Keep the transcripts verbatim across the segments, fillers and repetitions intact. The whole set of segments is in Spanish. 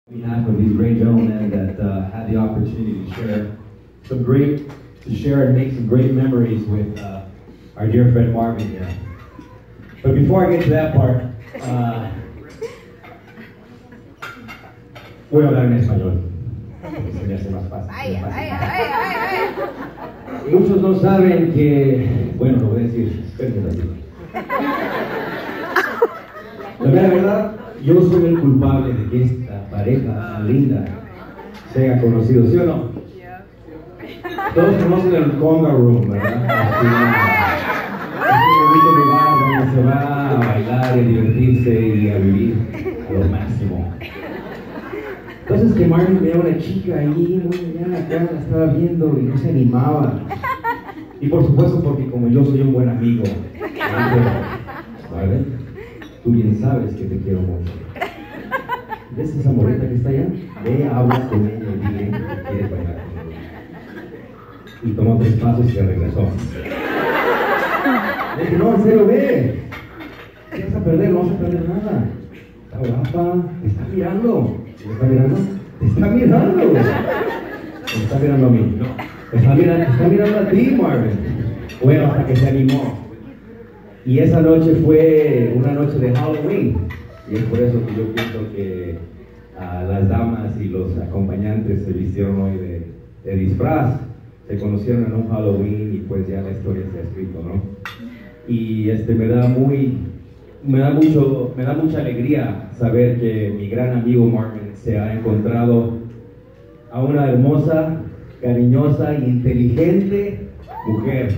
On behalf of these great gentlemen that uh, had the opportunity to share some great, to share and make some great memories with uh, our dear friend Marvin here. But before I get to that part, uh, voy a hablar en español. Se me hace más fácil. Vaya, vaya, vaya, vaya. Muchos no saben que, bueno, lo voy a decir, espérenme así. La mera verdad, yo soy el culpable de que esta pareja tan linda se haya conocido, ¿sí o no? Todos conocen el Conga Room, ¿verdad? Así, es un bonito lugar donde se va a bailar y a divertirse y a vivir a lo máximo. Entonces que Marvin veía una chica ahí, muy allá, acá la estaba viendo y no se animaba. Y por supuesto porque como yo soy un buen amigo, le dije, Marvin, tú bien sabes que te quiero mucho. ¿Ves esa morrita que está allá? Ve, habla con ella y dile que quieres bailar conmigo. Y tomó tres pasos y se regresó. Le dije, no, en serio, ve. ¿Qué vas a perder? No vas a perder nada. Está guapa, te está mirando. ¿Te está mirando? ¡Te está mirando! Me está mirando a mí. No. Te está mirando, te está mirando a ti, Marvin. Bueno, hasta que se animó. Y esa noche fue una noche de Halloween. Y es por eso que yo pienso que uh, las damas y los acompañantes se vistieron hoy de, de disfraz. Se conocieron en un Halloween y pues ya la historia se ha escrito, ¿no? Y este, me da muy, me da mucho, me da mucha alegría saber que mi gran amigo Marvin se ha encontrado a una hermosa, cariñosa e inteligente mujer.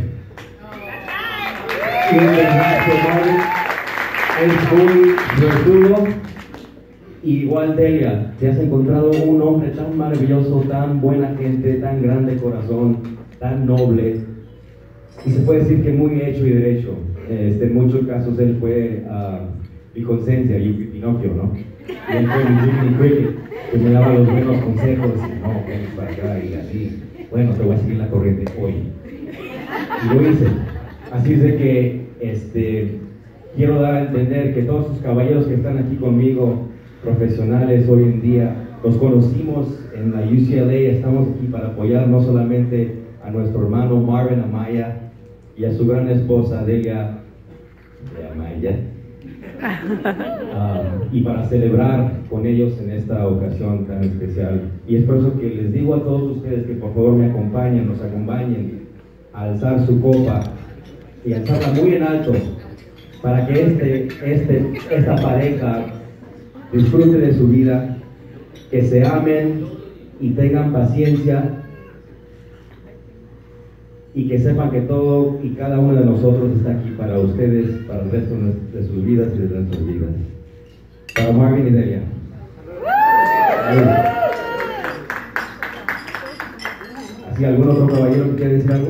Y en verdad que Marvin es muy suertudo. Igual Delia, te has encontrado un hombre tan maravilloso, tan buena gente, tan grande corazón, tan noble. Y se puede decir que muy hecho y derecho. Este, en muchos casos él fue uh, mi conciencia, yo fui Pinocchio, ¿no? Y él fue mi Jiminy Cricket, que me daba los buenos consejos, y no, ven para acá y así. Bueno, te voy a seguir la corriente hoy. Y lo hice. Así es de que este, quiero dar a entender que todos los caballeros que están aquí conmigo, profesionales hoy en día, los conocimos en la U C L A, estamos aquí para apoyar no solamente a nuestro hermano Marvin Amaya y a su gran esposa Delia de Amaya, um, y para celebrar con ellos en esta ocasión tan especial. Y es por eso que les digo a todos ustedes que por favor me acompañen, nos acompañen a alzar su copa y alzarla muy en alto para que este, este, esta pareja disfrute de su vida, que se amen y tengan paciencia y que sepan que todo y cada uno de nosotros está aquí para ustedes, para el resto de sus vidas y de nuestras vidas. Para Marvin y Delia. ¿Así algún otro caballero que quiere decir algo?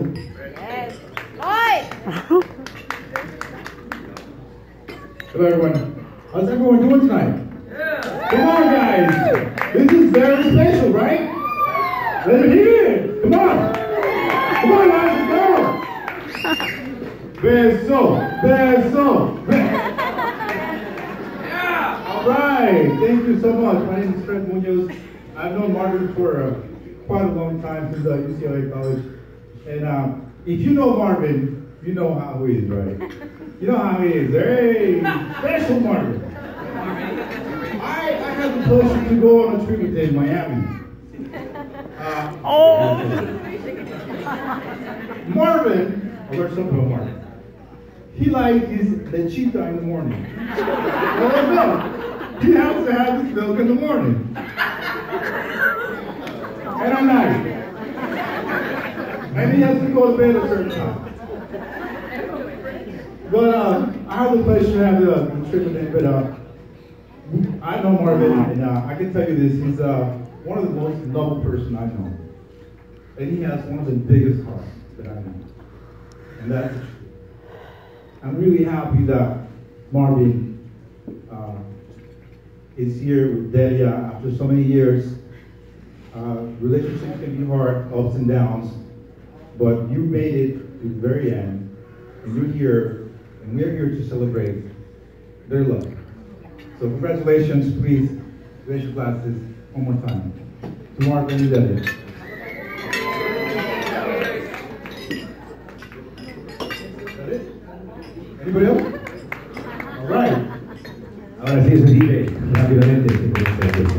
Hello everyone. How's everyone doing tonight? Come on, guys. This is very special, right? Let it hear it. Come on. Come on, guys. Let's go. Beso. Beso. Yeah. All right. Thank you so much. My name is Fred Munoz. I've known Marvin for uh, quite a long time, since uh, U C L A College. And um, if you know Marvin, you know how he is, right? You know how he is. Hey, special Marvin. I, I had the pleasure to go on a trip with him in Miami. Uh, oh! Marvin, I learned something about Marvin. He likes his lechita in the morning. Well, no, he has to have his milk in the morning. And at night. And he has to go to bed at a certain time. But uh, I had the pleasure to have the, the trip with him, but uh, I know Marvin, and uh, I can tell you this, he's uh, one of the most lovable person I know. And he has one of the biggest hearts that I know. And that's the truth. I'm really happy that Marvin uh, is here with Delia after so many years. Uh, relationships can be hard, ups and downs, but you made it to the very end, and you're here, and we're here to celebrate their love. So congratulations, please Raise your glasses one more time. To Mark and Debbie. Is that it? Anybody else? All right. Ahora sí, ese D J, rápidamente.